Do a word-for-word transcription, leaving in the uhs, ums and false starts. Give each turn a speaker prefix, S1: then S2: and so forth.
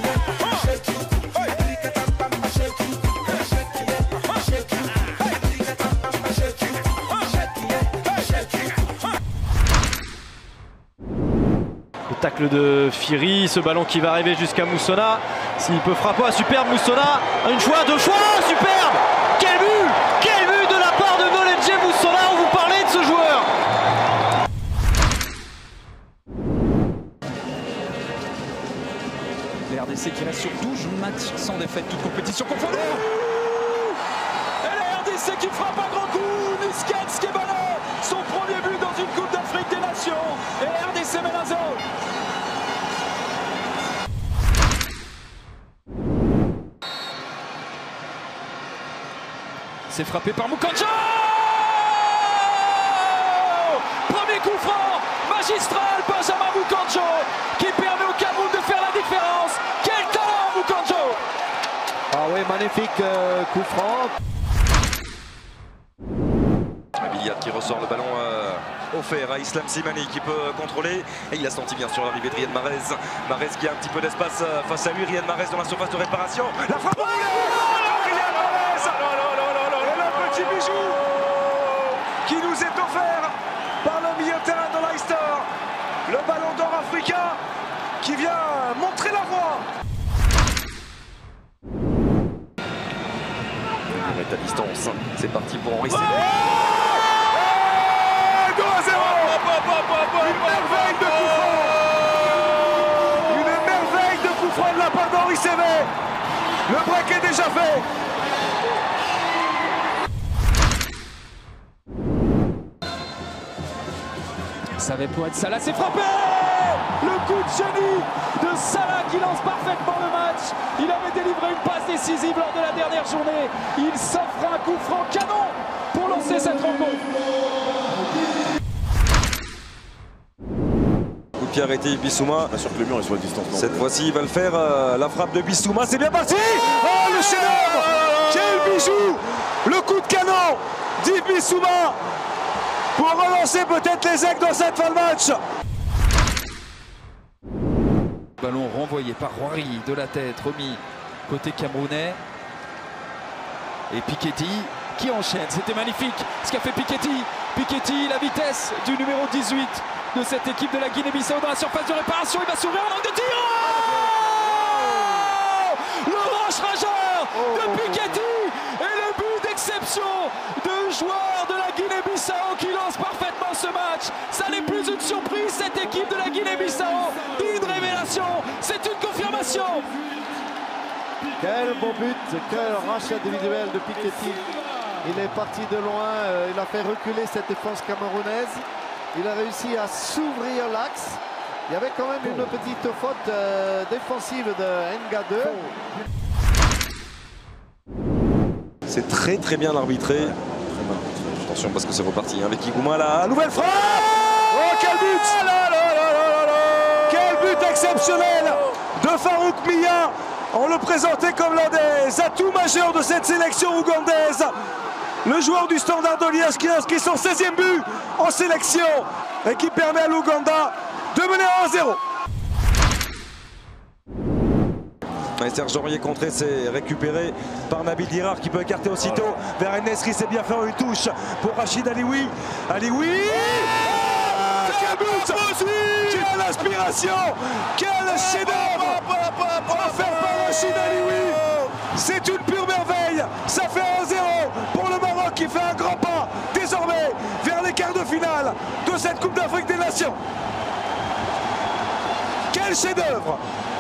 S1: Le tacle de Firi, ce ballon qui va arriver jusqu'à Moussona. S'il peut frapper, ah, superbe Moussona. Une fois, deux fois, superbe. Quel but! Quel but de la part de Knowledge Moussona, on vous parlait de ce joueur.
S2: Les R D C qui reste sur douze matchs sans défaite, toute compétition confondue. Et les R D C qui frappe un grand coup. Niskans qui est balé. Son premier but dans une Coupe d'Afrique des Nations. Et les R D C mène à zéro. C'est frappé par Mukanjo. Premier coup franc magistral, Benjamin Mukanjo, qui permet au Cameroun de faire la différence. Quel talent Mukanjo!
S3: Ah oui, magnifique euh, coup franc.
S4: Abiliad qui ressort le ballon euh, offert à Islam Slimani qui peut contrôler. Et il a senti bien sûr l'arrivée de Riyad Mahrez. Mahrez qui a un petit peu d'espace euh, face à lui. Riyad Mahrez dans la surface de réparation. La frappe. Petit bijou qui nous est offert par le milieu de terrain de Leicester. Le ballon d'or africain qui vient montrer la voie. Il est à distance. C'est parti pour Henri Saivet. deux à zéro. Une merveille de coup franc. Une merveille de coup franc de la part d'Henri Saivet. Le break est déjà fait.
S2: Savait pour être Salah, c'est frappé. Le coup de génie de Salah qui lance parfaitement le match. Il avait délivré une passe décisive lors de la dernière journée. Il s'offre un coup franc canon pour lancer cette rencontre.
S4: Coup de pied arrêté Bissouma.
S5: Bien sûr que le mur est sur la distance.
S4: Cette fois-ci il va le faire. Euh, la frappe de Bissouma, c'est bien parti. Oh le chef-d'œuvre. Quel bijou. Le coup de canon d'Yves Bissouma pour relancer peut-être les aigles dans cette fin de match.
S2: Ballon renvoyé par Roary de la tête, remis côté camerounais. Et Piketty qui enchaîne, c'était magnifique ce qu'a fait Piketty. Piketty, la vitesse du numéro dix-huit de cette équipe de la Guinée-Bissau dans la surface de réparation. Il va s'ouvrir en angle de tir. Oh, le rush rageur de Piketty et le but d'exception de joueur de la Guinée-Bissau qui lance parfaitement ce match. Ça n'est plus une surprise, cette équipe de la Guinée-Bissau. Une révélation, c'est une confirmation.
S3: Quel beau but, quel rush individuel de Piketty. Il est parti de loin, euh, il a fait reculer cette défense camerounaise. Il a réussi à s'ouvrir l'axe. Il y avait quand même une petite faute euh, défensive de Nga deux.
S4: C'est très très bien arbitré. Attention parce que c'est reparti avec Igouma là. Nouvelle frappe. Oh quel but. Quel but exceptionnel de Farouk Mia. On le présentait comme l'un des atouts majeurs de cette sélection ougandaise. Le joueur du Standard de Liège qui inscrit son seizième but en sélection et qui permet à l'Ouganda de mener un à zéro. Serge Aurier contré, c'est récupéré par Nabil Dirar qui peut écarter aussitôt vers Nesri. C'est bien fait, une touche pour Rachid Alioui. Alioui. Ah, quel but! Quelle inspiration! Quel chef-d'œuvre offert par Rachid Alioui! C'est une pure merveille. Ça fait un zéro pour le Maroc qui fait un grand pas désormais vers les quarts de finale de cette Coupe d'Afrique des Nations. Quel chef-d'œuvre!